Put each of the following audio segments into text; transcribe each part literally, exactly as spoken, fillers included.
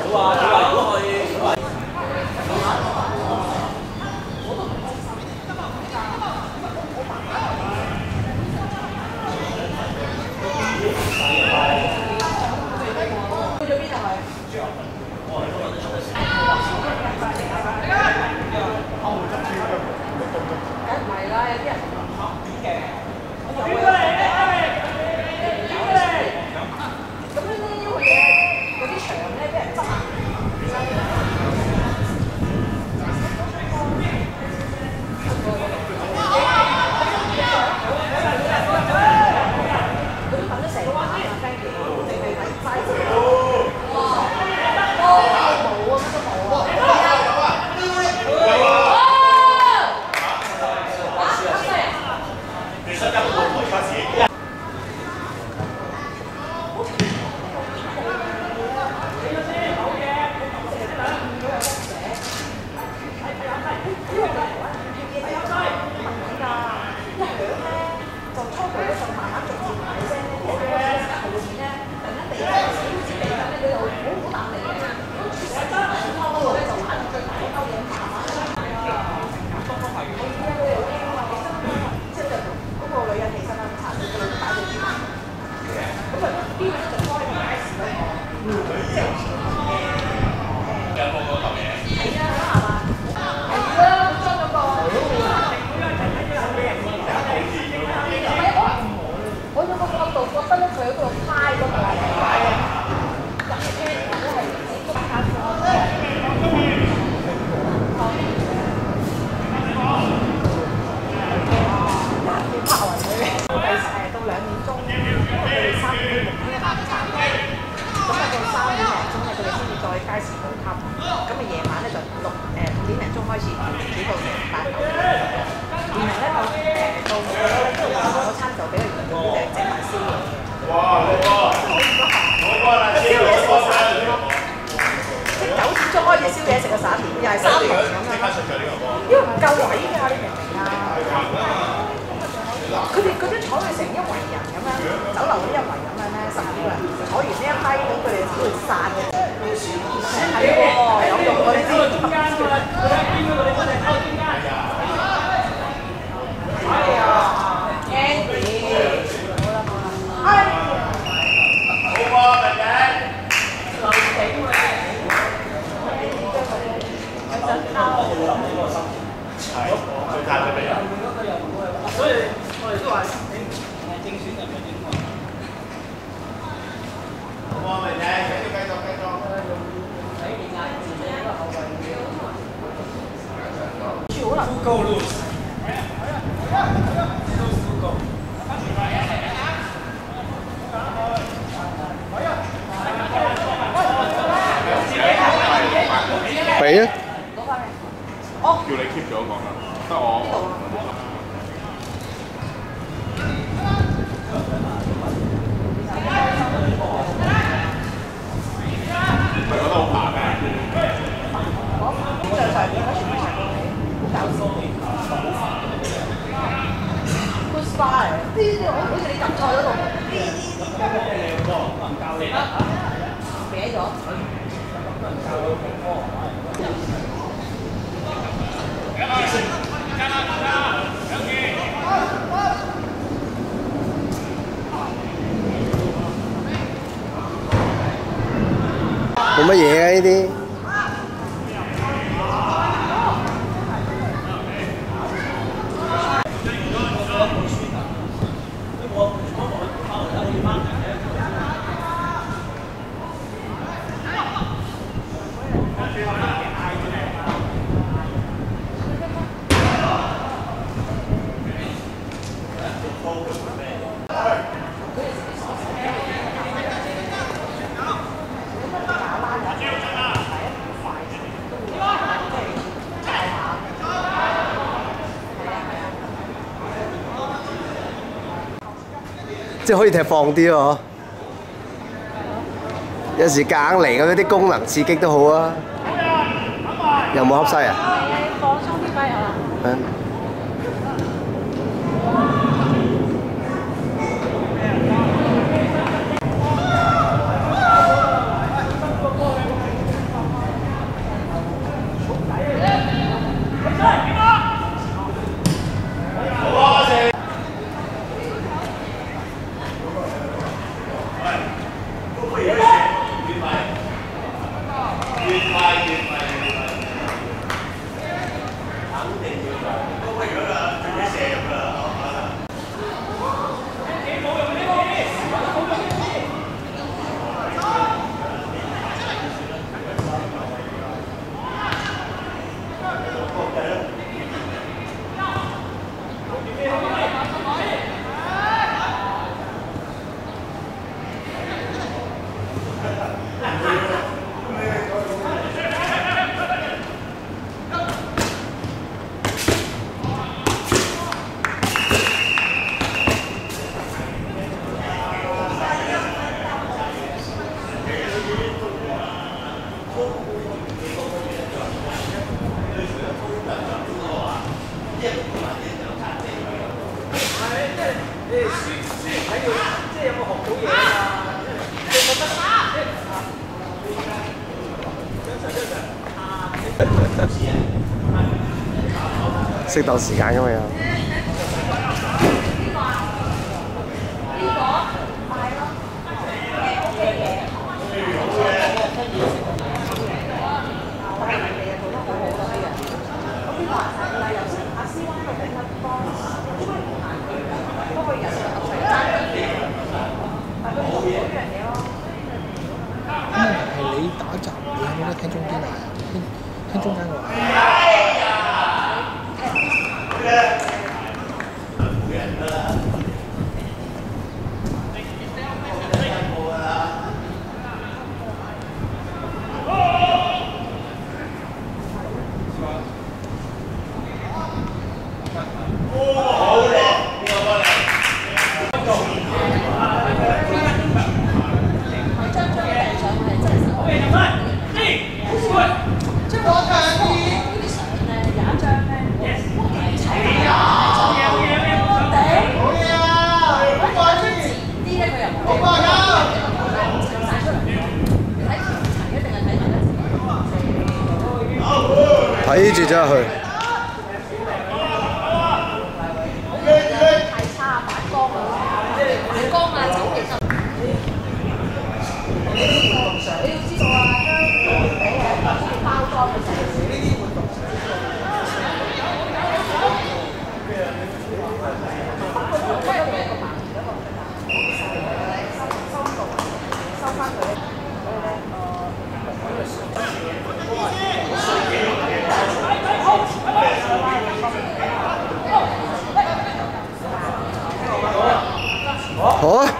俾啊！ 哦，叫你 keep 咗講啦，得我。唔係覺得好煩咩？ 上上邊嗰全部齊過你，好搞笑。Good spy，呢啲我好似你撳錯咗度。歪咗。 冇乜嘢啊呢啲。即係可以踢放啲咯，有時夾硬嚟嗰啲功能刺激都好啊。有冇恰西啊？ 放鬆啲咪係嘛？ 嗯。 適當時間㗎嘛又。 係你打閘，你有冇得聽中間話？聽聽中間話。 睇住咗去。 太差，反光啊！反光啊，走幾十。你要知道啊，香港俾係包裝嘅城市，呢啲活動城市。不過我覺得有一個盲點，一個收收到收翻佢，所以咧好啊！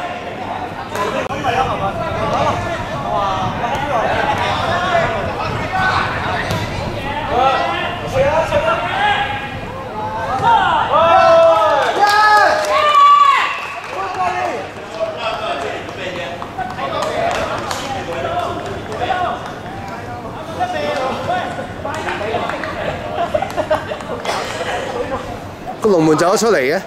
個龍門走咗出嚟嘅。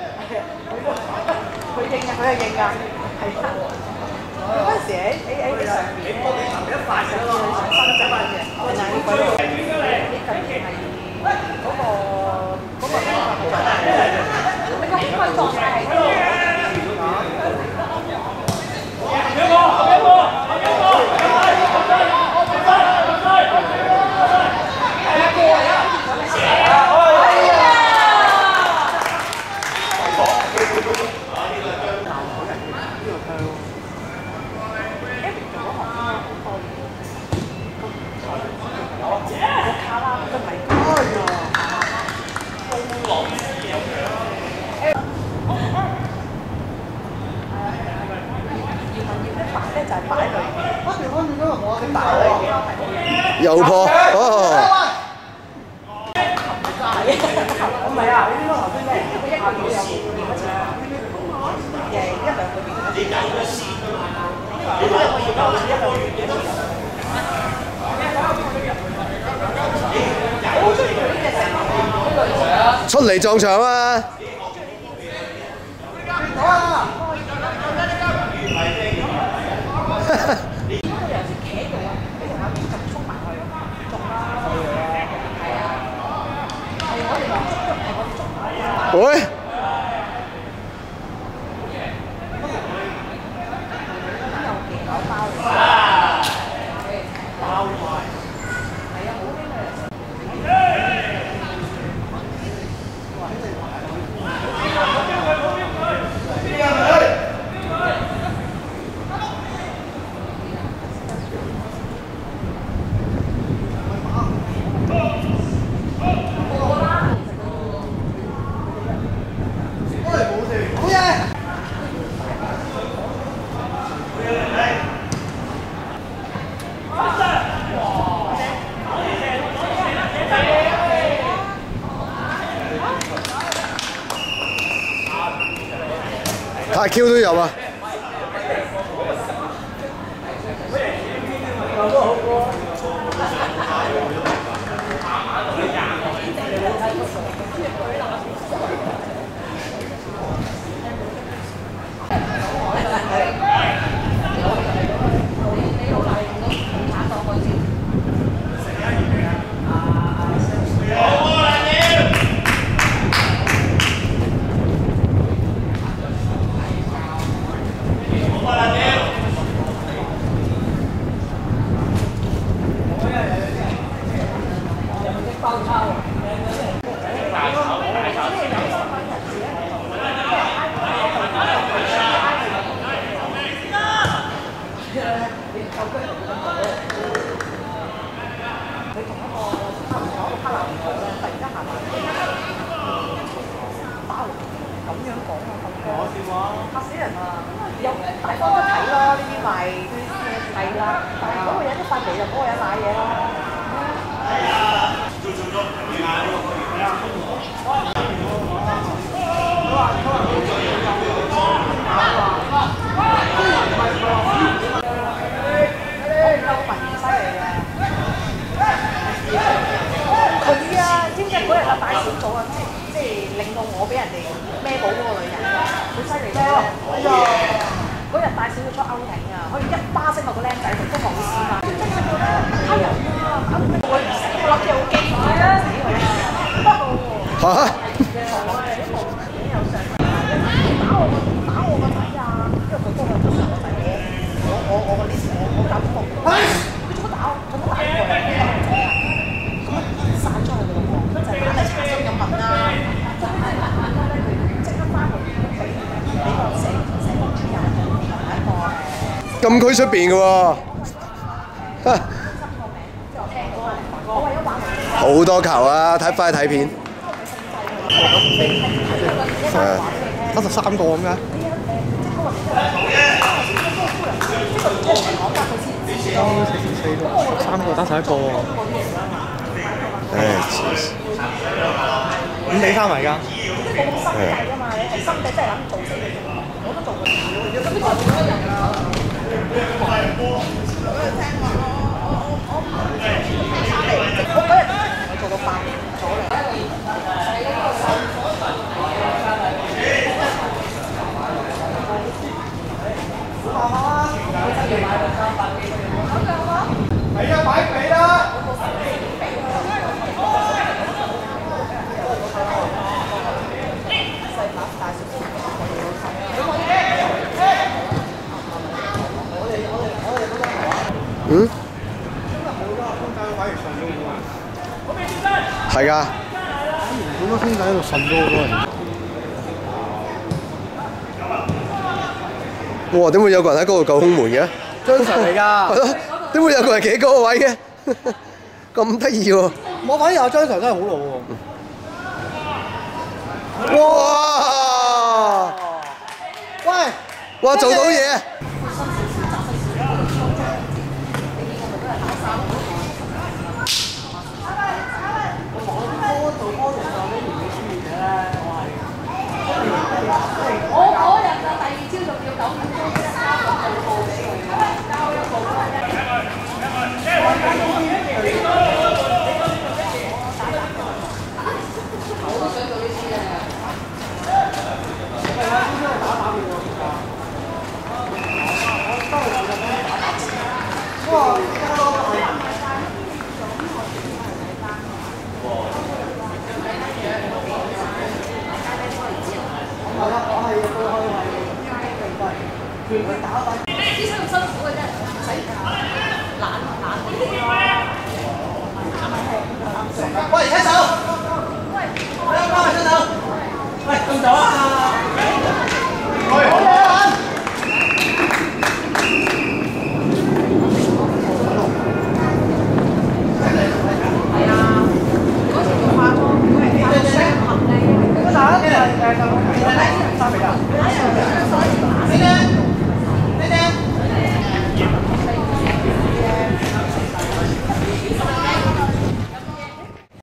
佢認㗎，佢係認㗎，係啊！佢嗰陣時喺喺喺上邊咧，一塊上去上深圳嘅，我就喺嗰度。呢近年係嗰個嗰個嗰個，你個應該狀態係點？ 又破哦！ 唔係啊，你呢個頭先咩？佢一個月有幾多錢啊？誒一兩個月。你計咗先㗎嘛？一個月多一個月幾多錢？ 出嚟撞牆啊！喂！ 太 Q 都有啊！ 嚇死人啊！有大方得睇咯，呢啲咪係啦。但係嗰個人一發嚟就嗰個人買嘢啦。佢啊，知唔知嗰日啊大小組啊，即係令到我俾人哋孭寶嗰個女人，好犀利咩？嗰日大小組出歐艇啊，可以一巴升落個僆仔度，都冇事嘛。真係覺得蝦人啊！我我諗住好機會啊，死佢啊！嚇！從來都冇影有上打我個打我個仔啊！因為佢嗰個都上個仔我我我我個 list 我我搞錯，佢做乜打我？做乜打我啊？咁啊散咗佢咯喎！就係打嚟查詢咁問啦，就係問問咧佢即刻翻嚟俾俾個社社工主任同一個誒。 禁區出邊嘅喎。好多球啊！睇快睇片。係。得十三個咁嘅。 四四四個，三個得十一個喎。 唉，黐線。 五比三嚟㗎。 心計啊嘛，你係心計真係諗做死你，我都做過。咁你做幾多人啊？我嗰日我做到八年咗啦。係啊，擺髀啦！ 嗯？係㗎。 好多兄弟喺度瞓咗好多人。 哇！點會有個人喺嗰度救空門嘅？ 張 Sir 嚟㗎。 係咯，點會有個人企喺嗰個位嘅？咁得意喎！ 我反而阿張 Sir 真係好老喎。 哇！ 喂！ 哇！做到嘢！ 我嗰日啊，第二朝仲要九點鐘一交個報告俾佢，交一個啦。我都想做呢啲啊！係啊，呢啲係打打嘅喎。 喂！